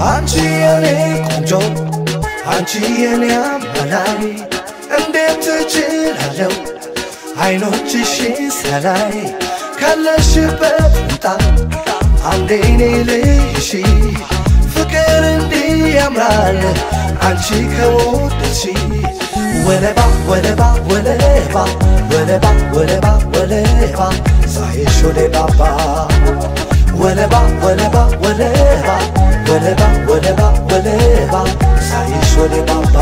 አንቺ የኔ ቆንጆ አንቺ የኔ አማላይ እንዴት ትችላለሁ አይኖችሽን ሳላይ ካለሽበት ውጣ አንዴ እኔ ልይሽ ፍቅር እንዲህ ያምራል አንቺ ከወደድሽ ወለባ ወለባ ወለባ ወለባ ወለባ ወለባ ሳይሽ ወለባ ወለባ ወለባ ወለባ ወለባ ወለባ ወለባ ሳይሽ ወለባ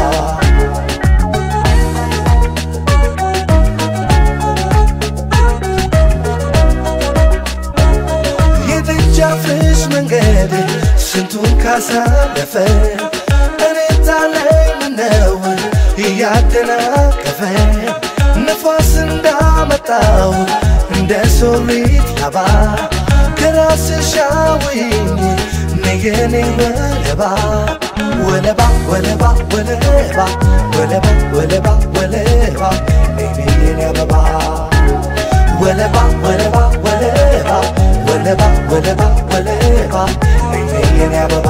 የትጃፍሽ መንገድ ስንቱን ካሳለፈ እኔ ታለኝ ነው ያደናቀፈ ነፋስ እንዳመጣው እንደ ሶሪት ላባ ከራስሽ አውይኝ ነየኔ ወለባ ወለባ ወለባ ወለባ ወለባ ወለባ ወለባ ነየኔ አበባ ወለባ ወለባ ወለባ ወለባ ወለባ ወለባ ነየኔ አበባ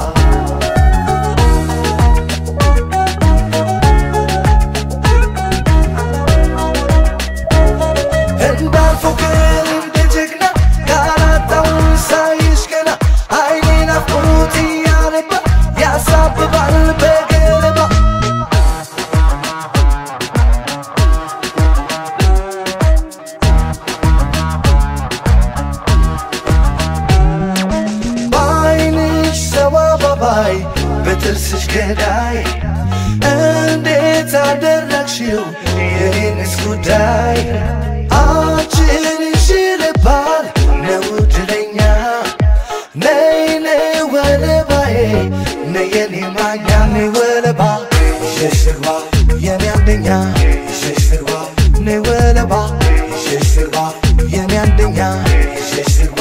በጥርስሽ ገዳይ እንዴት አደረግሽው የኔንስ ጉዳይ አንቺን ይሽልባል ነው ድለኛ ነይ ነይ ወለባዬ ነይ የኔ ማኛ ነይ ወለባ ይሸሽግባ የኔ አንደኛ ይሸሽግባ ነይ ወለባ ይሸሽግባ የኔ አንደኛ ይሸሽግባ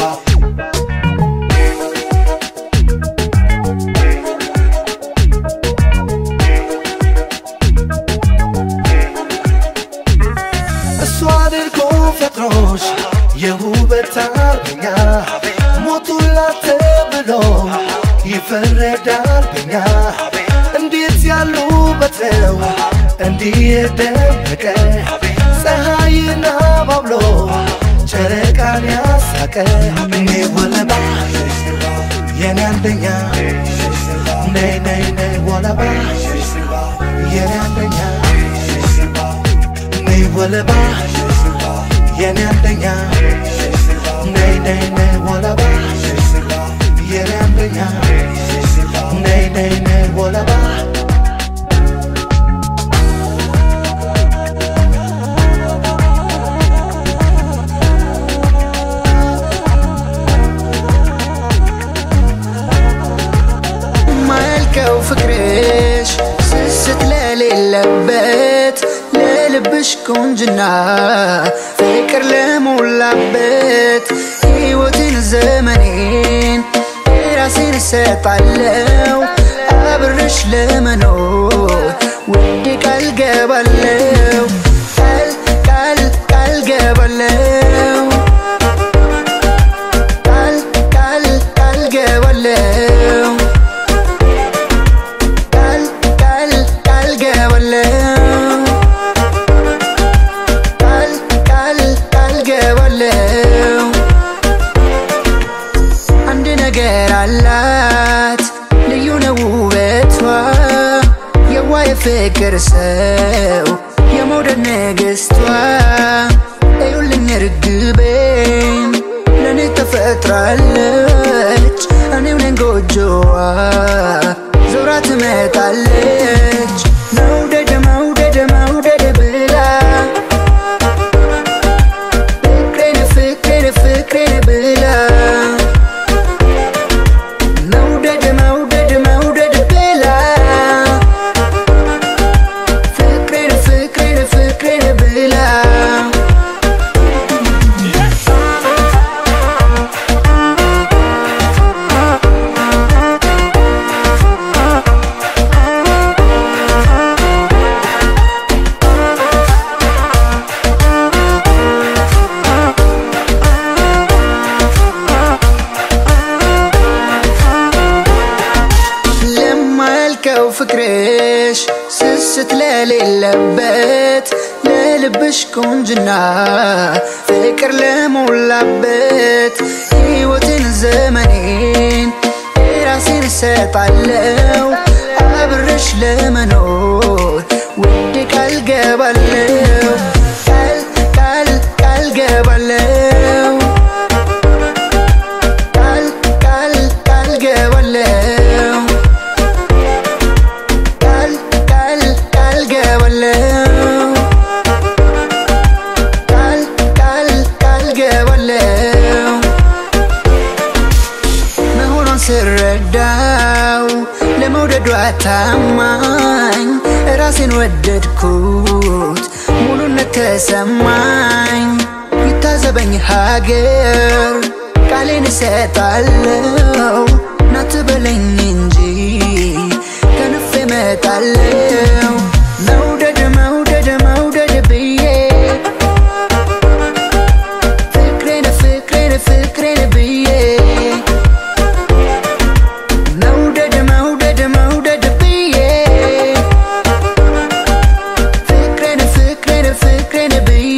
ፈጥሮሽ የውበት አርበኛ ሞቱላት ብሎ ይፈረዳል በኛ እንዴት ያሉ በተው እንዲህ የደመቀ ፀሐይና ባብሎ ጨረቃን ያሳቀ እኔ ወለባ የኔ አንደኛ ነይ ነይ ነይ ወለባ የኔ አንደኛ ነይ ወለባ የኔ አንደኛ ነይ ነይ ነይ ወለባ የኔ አንደኛ ነይ ነይ ነይ ወለባ ማልከው ፍቅርሽ ስስት ለሌለበት ለልብሽ ቁንጅና ፍቅር ለሞላበት ሕይወቴን ዘመኔን ራሴን እሰጣለሁ አብሬሽ ለመኖር ውዴ ቃል ገባለሁ ቃል ገባለሁ ቃል ገባለሁ ቃል ገባለሁ አንድ ነገር አላት ልዩ ነው ውበቷ የዋህ የፍቅር ሰው የመውደድ ንግሥቷ እዩልኝ ርግቤን ለኔ ተፈጥራለች እኔው ነኝ ጎጆዋ ዞራ ትመጣለች መውደድ መውደድ መውደድ ብላ ፍቅሬን ብላ መውደድ መውደድ መውደድ ብላ ፍቅሬን ብላ ፍቅርሽ ስስት ለሌለበት ለልብሽ ቁንጅና ፍቅር ለሞላበት ሕይወትን ዘመኔን ራሴን እሰጣለሁ አብረሽ ለመኖር ውዴ ቃል ገባለሁ ቃል ገባለሁ ቃል ገባለሁ ቃል ገባለሁ ቃል ገባለሁ መሆኗን ስረዳው ለመውደዷ ታማኝ ራሴን ወደድኩት ሙሉነት ተሰማኝ ይታዘበኝ ሀገር ቃሌን እሰጣለሁ ናት በለኝ እንጂ ከንፌ እመጣለሁ መውደድ መውደድ መውደድ ብዬ ፍቅሬን ፍቅሬን ፍቅሬን ብዬ መውደድ መውደድ መውደድ ብዬ ፍቅሬን ፍቅሬን ፍቅሬን ብዬ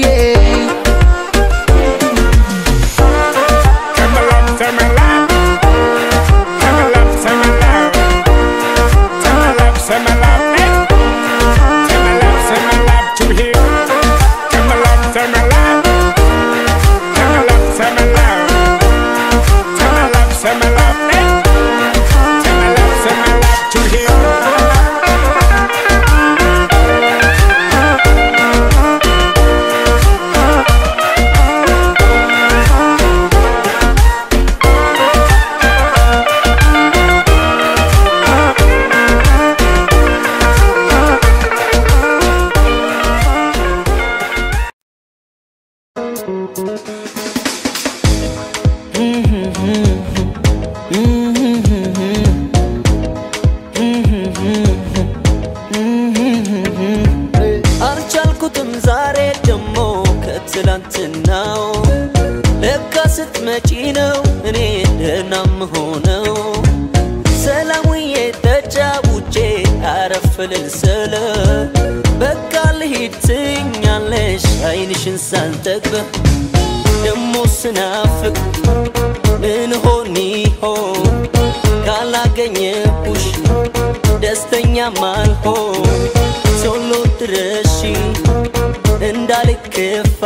አልቻልኩትም ዛሬ ደሞ ከትላንትናው ለካ ስትመጪ ነው እኔ ደህና ምሆነው ሰላሙዬ ተጫውቼ አረፍ ልል ስል በቃ ልሂድ ትይኛለሽ ዓይንሽን ሳልጠግብ ደሞ ስናፍቅ ምን ሆን ይሆን ካላገኘሁሽ ደስተኛ ማልሆን ቶሎ ድረሺ እንዳልከፋ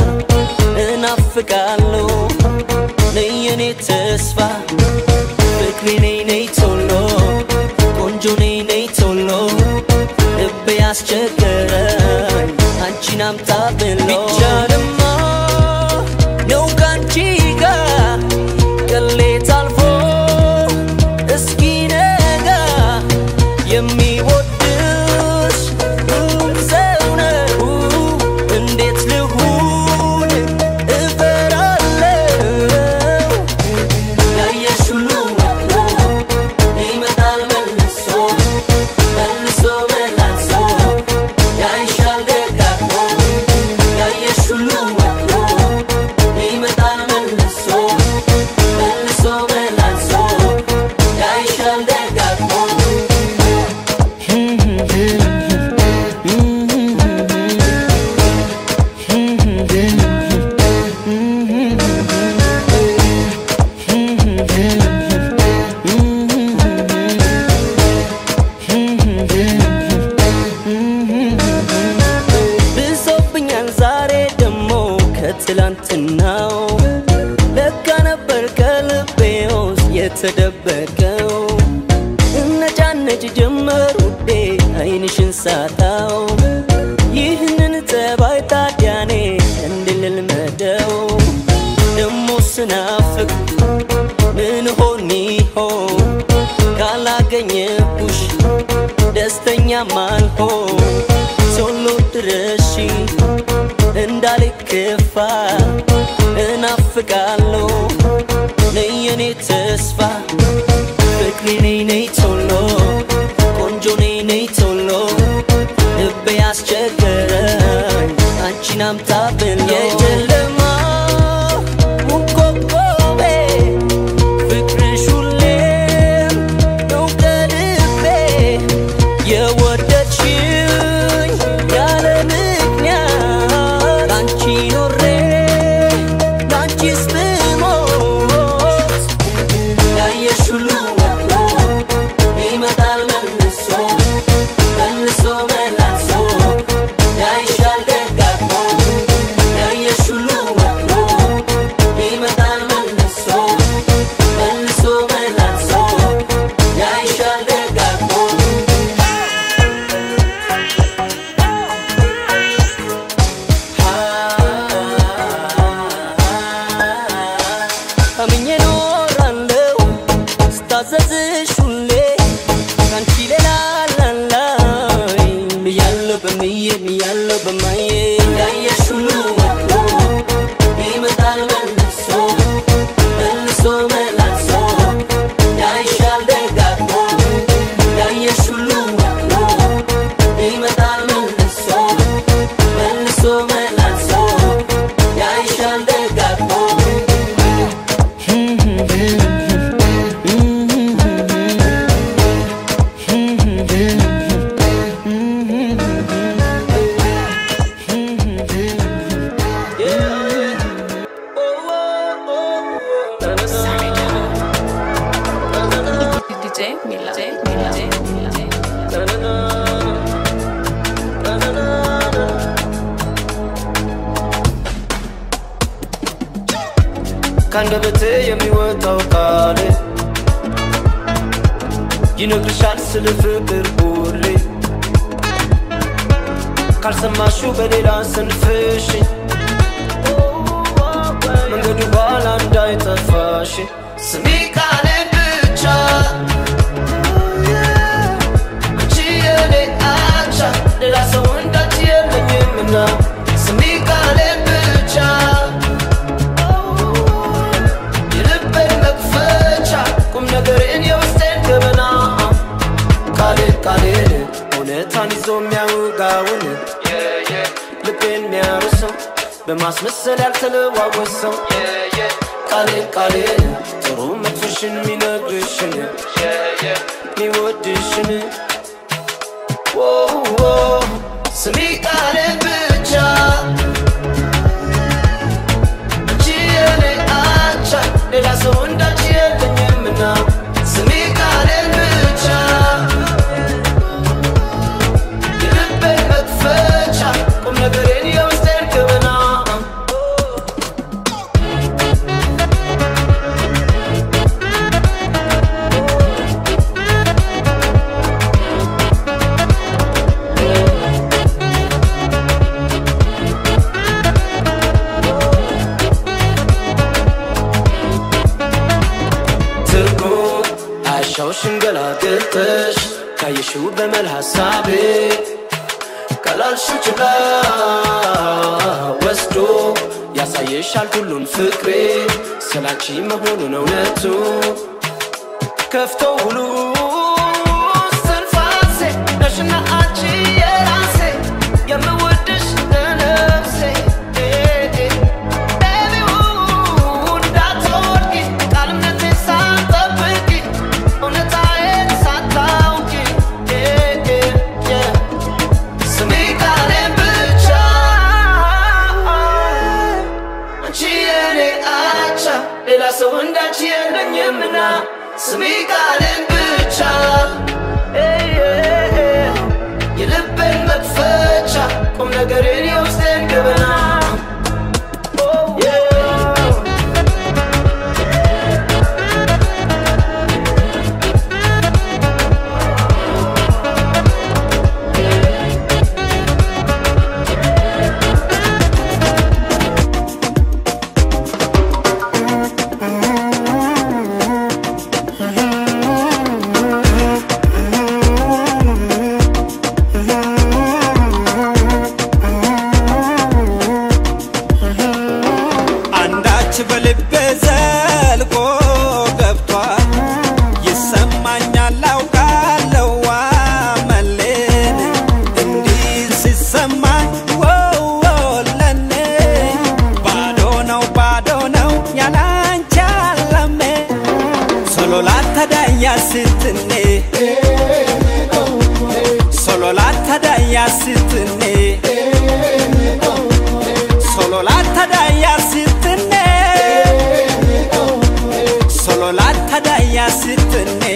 እናፍቃለሁ ነይ የኔ ተስፋ ፍቅሬ ነይ ቶሎ ቆንጆ ነይ ቶሎ ልቤ ያስቸገረኝ አንቺን አምጣ ብሎ ቢቻልማ ነው ካንቺ ጋር ቅሌት አልፎ እስኪ ነጋ የሚወድሽ ሰው ነው እንዴት ልሁን እፈራለሁ ያየሽ ሁሉ ይመጣል መልሶ መልሶ መላልሶ ያይሻል ደጋግሞ ያየሽ ሁሉ ይመጣል መልሶ መልሶ መላልሶ ያይሻል ደጋግሞ ብሶብኛል ዛሬ ደሞ ከትላንትናው ለካ ነበር ከልቤ ውስጥ የተደበቀው እነጫነጭ ጀመር ውዴ ዓይንሽን ሳጣው ይህንን ጠባይ ታዲያኔ እንድልመደው ደሞ ስናፍቅ ምን ሆን ይሆን ካላገኘሁሽ ደስተኛ ማልሆን ቶሎ ድረሺ እንዳልከፋ እናፍቃለሁ ነይ የኔ ተስፋ ፍቅሬ ነይ ቶሎ ቆንጆ ነይ ቶሎ ልቤ ያስቸገረኝ አንቺን አምጣ ብሎ የጨለማ ሙኮኮቤ ፍቅርሽ ሁሌም ነው ከልቤ ልታዘዝሽ ሁሌ ካንቺ ሌላ ላላይ ብያለሁ በምዬ ብያለሁ በማዬ እንዳየሽ ሁሉ ወጥቶ ይመጣል መልሶ መልሶ መላልሶ ያይሻል ደጋግሞ እንዳየሽ ሁሉ ወጥቶ ይመጣል መልሶ መልሶ መላልሶ ያይሻል ደጋግሞ ካንደበቴ የሚወጣው ቃል ይነግርሻል ስለ ፍቅር ሁሌ ካልሰማሽው በሌላ ስንፍሽ መንገዱ ባላ እንዳይጠፋሽ ስሚ ቃሌን ብቻ አንቺ የኔ አቻ ሌላ ሰው እንዳንቺ የለኝምና ስሚ ቃሌን ብቻ ነገሬን የውስጤን ገበና ቃሌን እውነታን ይዞ የሚያውጋውን ልቤን የሚያርሰው በማስመሰል ያልተለዋወሰው ቃሌን ጥሩ መጥፎሽን የሚነግርሽን የሚወድሽን ስሚ ቃሌን ብቻ አንቺ የኔ አቻ ሌላ ሰው እንዳንቺ የለኝምና ስሚ ቃሌን ብቻ የልቤን መክፈቻ ቁም ነገሬን የውስጤን ገበና ሽንገላ ገልጠሽ ካየሽው በመል ሐሳቤ ካላልሽው ችላ ወስዶ ያሳየሻል ሁሉን ፍቅሬ ስላንቺ መሆኑን እውነቱ ከፍቶ ሁሉ ስንፋሴ ነሽና አንቺ የራሴ የምወድሽ ለነፍሴ ሌላ ሰው እንዳንቺ የለኝምና ስሚ ቃሌን ብቻ የልቤን መክፈቻ ቁም ነገሬን የውስጤን ገበና Solo la tadaya sitne Solo la tadaya sitne Solo la tadaya sitne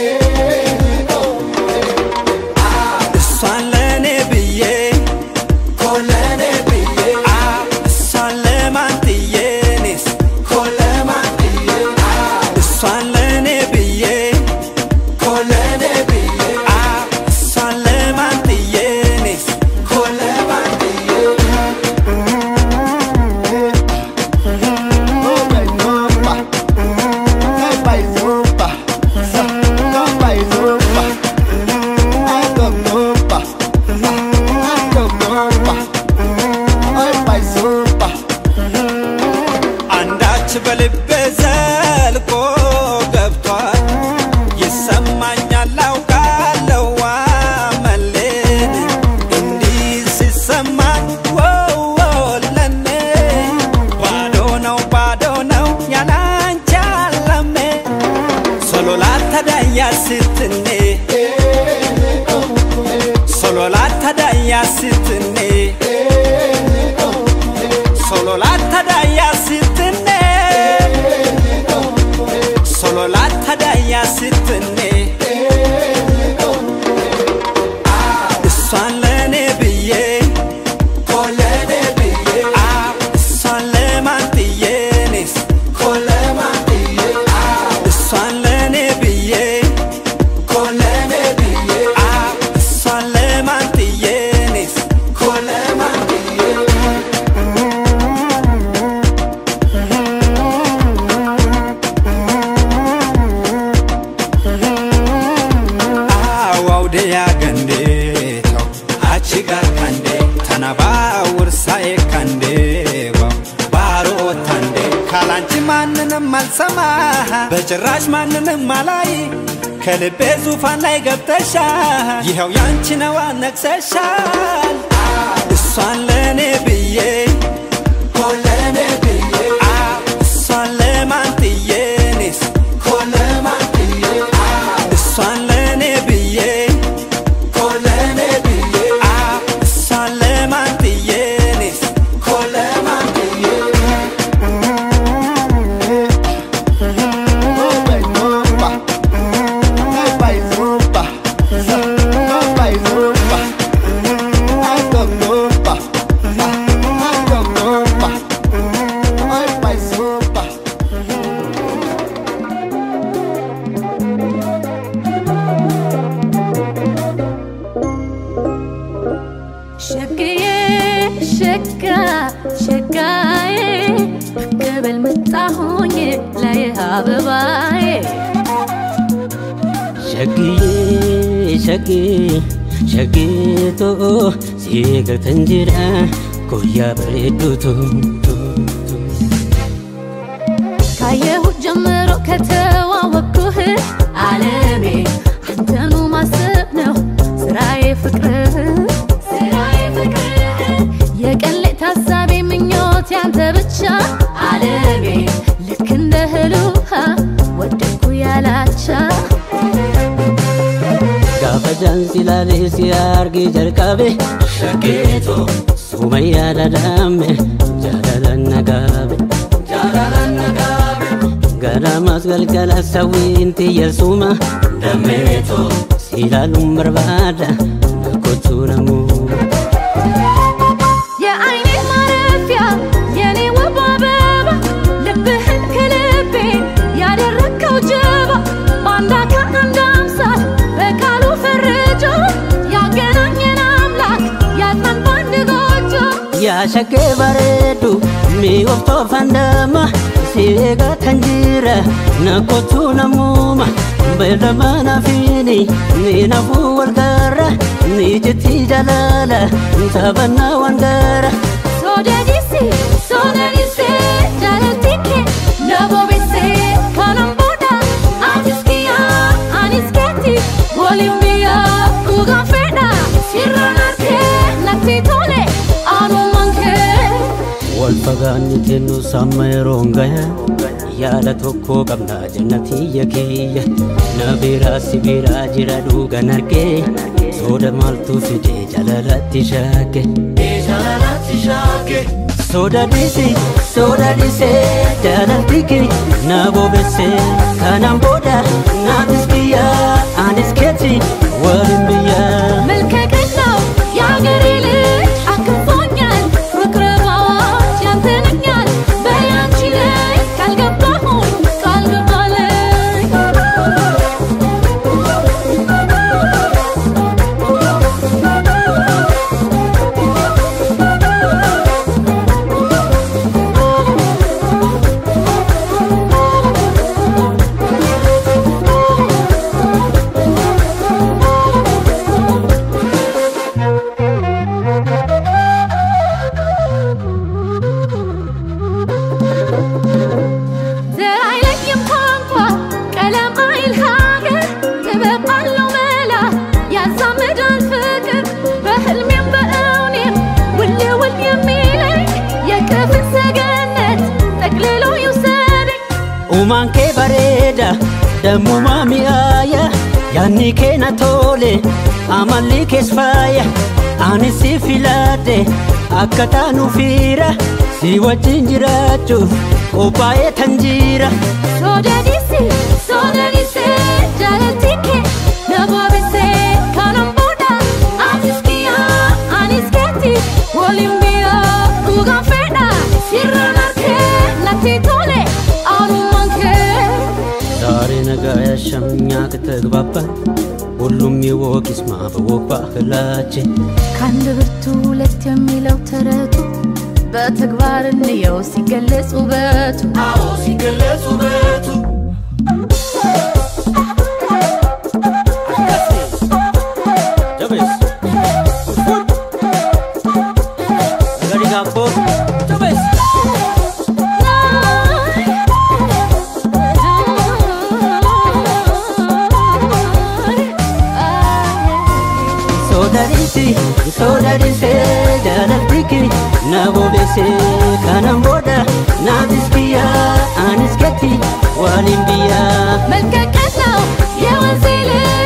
Salene biye Kolene biye Saleman diyenis Koleman diye Salene biye Kolene biye Saleman diyenis Koleman diye tadaya sitne solo la tadaya sitne solo la tadaya sitne solo la tadaya sitne Salene biye kolene biye Saleman tiyenes koleman tiye Salene biye kolene biye Saleman tiyenes koleman tiye Wow de ya gande Chigar kande tanaba ursae kande baro tande kalanchi mannem malsama bechrash mannem malai kelbe zufan lay ገብተሻ ይሄው ያንቺ ነው አነክሰሻል እሷን ለኔ ብዬ ኮለኔ ብዬ እሷን ለማን ትዬኔስ ኮለማን ትዬ እሷን ለኔ ብዬ ኮለኔ ብዬ Shagito siga tanjira koya beredutu Kaye hujamro ከተዋወቅኩህ ዓለሜ አንተኑ ማሰብ ነው ስራዬ ፍቅር የቀለ ታሳቢ ምኞት ያንተ ብቻ ዓለሜ ልክ እንደ ህሉሃ ወደኩ ያላቻ Gafajan silale siargi jarkabe Shagito Sumaya dadame Jadalan nagabe Garamas galgala sawinti yasuma Dameto Silalum barbada Nakotu namu Ya ayni marafya Yani wabababa Lebehen kelebe Yaderrakau jaba Bandaka andamsa Bekalu ferrejo Yagenanyen amlak Yatman bandigojo Ya shake baredu Mi wafto fandama Siga tanjira Nakotu namuma Bedamana fini Ni nafu walgara Ni jeti jalala Sabana wangara Sodadisi Jalatike Nabo bise Kanamboda Aniskiya Anisketi Wolimbia Kugafeda Sirranarke Natitole Anumanke Walfagani tenu samayerongaya Yala tokko qabna jannati yakiya Nabira sibira jira duga narke Soda maltu fide jalalati shake Soda dise jalatike Nabo bese kanamboda Nabiskiya anisketi Walimbia Melke keknaw Yagerili Akafonyal Fukrabawat Yantenanyal Bayanchile Kalgabahun Kalgabalay Uman ke bareda Dammu maami'aaya yaanni keena tole amalli kees faaya ani si filadhe akka taanu fiira si wajjin jiraachuuf qophaa'ee tan jira. Sodanise jaalalti kee na boobisee kanan booda anis kiyyaa anis keetti waliin biyyaa dhugaan fedha sirraan harkee natti tole aanumaan kee. ዛሬ ነገ ያሸምኛ ከተግባባን ሁሉም ይወቅ ይስማ በወግ ባህላችን ከአንድ ብርቱ ሁለት የሚለው ተረቱ በተግባር እንየው ሲገለጽ ውበቱ አዎ ሲገለጽ ውበቱ Sodarise jaalalti na boobise kanan booda naafis kiyyaa anis keetti waliin biyyaa. መልከቀት ነው የወንዜ ልጅ